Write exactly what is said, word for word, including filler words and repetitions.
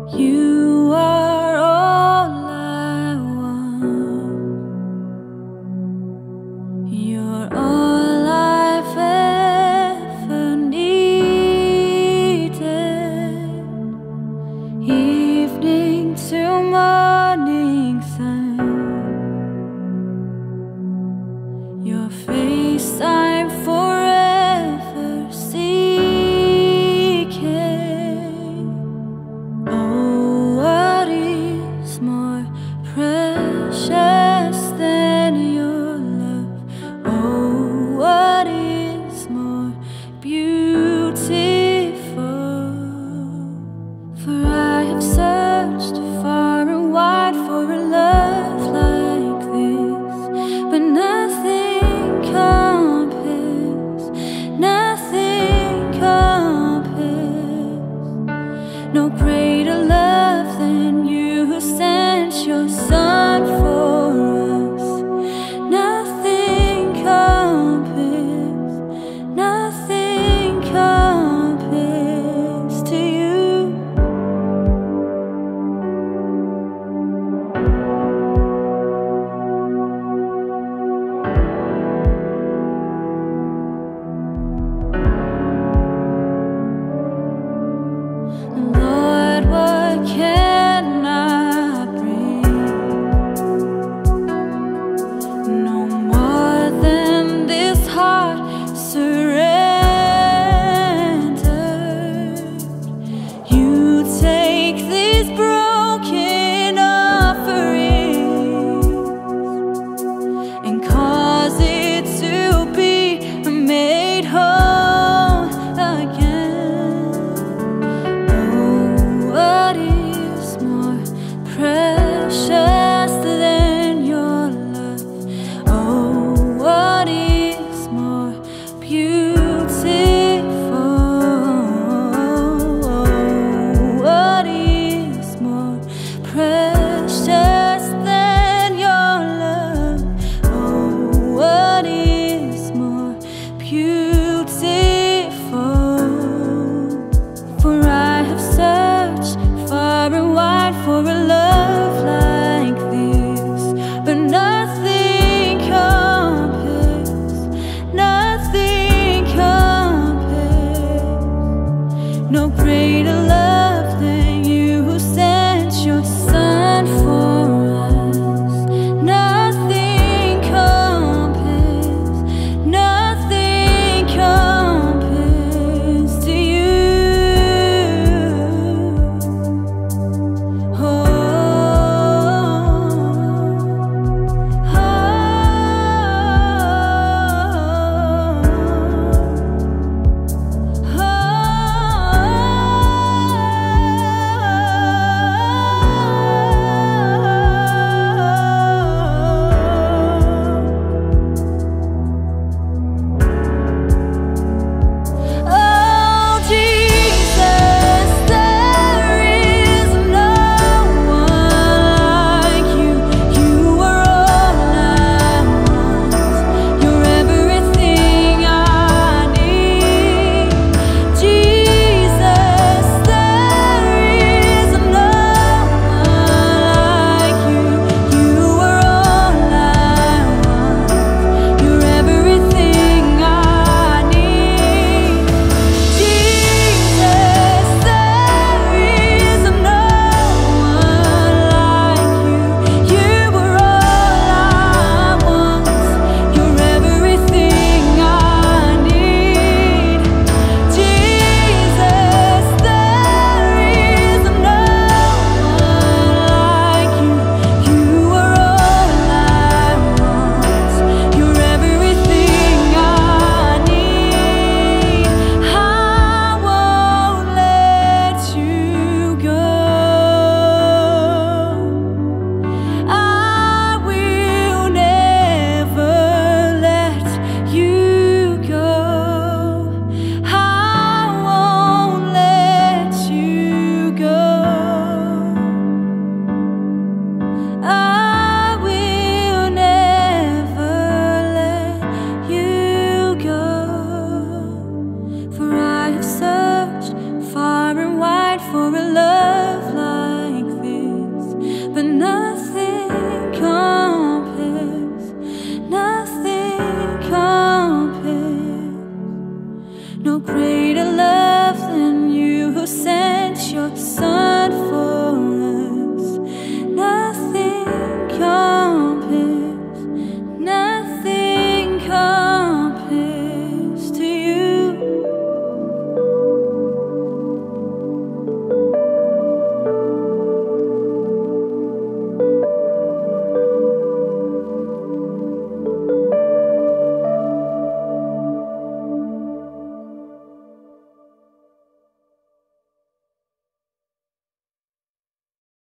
You are all I want. You're all I've ever needed. Evening to morning sun, your face I'm forever seeking. Oh, what is more precious than your love? Oh, what is more beautiful? For I have searched far and wide for a love like this, but nothing compares, nothing compares. No greater love than you who sent your son for us. Nothing compares, nothing compares to you. Lord, what can I bring your sun for